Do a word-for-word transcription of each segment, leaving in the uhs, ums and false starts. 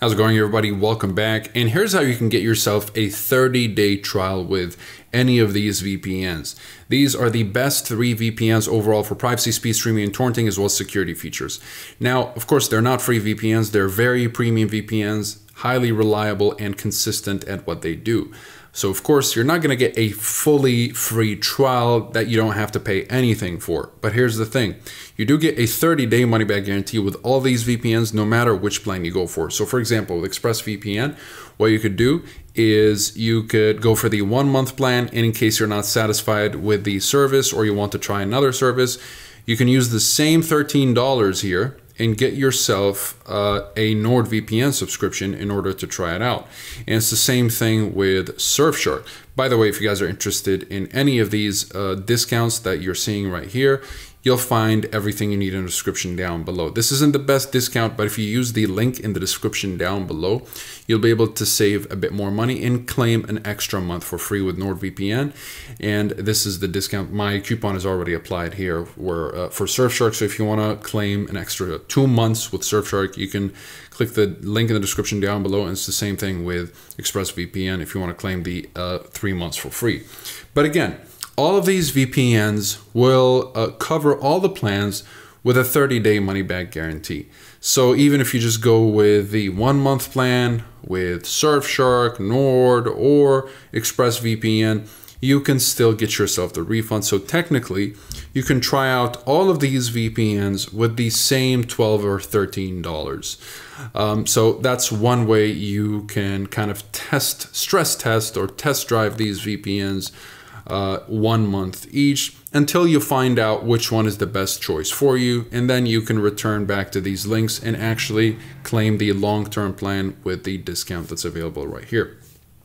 How's it going, everybody? Welcome back. And here's how you can get yourself a thirty day trial with any of these V P Ns. These are the best three V P Ns overall for privacy, speed streaming, and torrenting, as well as security features. Now, of course, they're not free V P Ns. They're very premium V P Ns, highly reliable and consistent at what they do. So of course, you're not gonna get a fully free trial that you don't have to pay anything for. But here's the thing, you do get a thirty day money back guarantee with all these V P Ns, no matter which plan you go for. So for example, with ExpressVPN, what you could do is you could go for the one month plan, and in case you're not satisfied with the service or you want to try another service, you can use the same thirteen dollars here and get yourself uh, a NordVPN subscription in order to try it out. And it's the same thing with Surfshark. By the way, if you guys are interested in any of these uh, discounts that you're seeing right here, you'll find everything you need in the description down below. This isn't the best discount, but if you use the link in the description down below, you'll be able to save a bit more money and claim an extra month for free with NordVPN. And this is the discount. My coupon is already applied here where, uh, for Surfshark. So if you wanna claim an extra two months with Surfshark, you can click the link in the description down below. And it's the same thing with ExpressVPN if you wanna claim the uh, three months for free. But again, all of these V P Ns will uh, cover all the plans with a thirty day money back guarantee. So even if you just go with the one month plan with Surfshark, Nord, or ExpressVPN, you can still get yourself the refund. So technically, you can try out all of these V P Ns with the same twelve or thirteen dollars. Um, so that's one way you can kind of test, stress test, or test drive these V P Ns Uh, one month each until you find out which one is the best choice for you, and then you can return back to these links and actually claim the long-term plan with the discount that's available right here.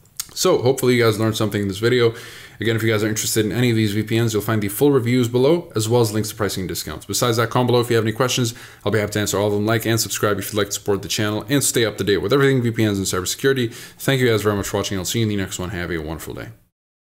So hopefully you guys learned something in this video. Again, if you guys are interested in any of these V P Ns, you'll find the full reviews below, as well as links to pricing and discounts. Besides that, comment below if you have any questions. I'll be happy to answer all of them. Like and subscribe if you'd like to support the channel and stay up to date with everything V P Ns and cybersecurity. Thank you guys very much for watching. I'll see you in the next one. Have a wonderful day.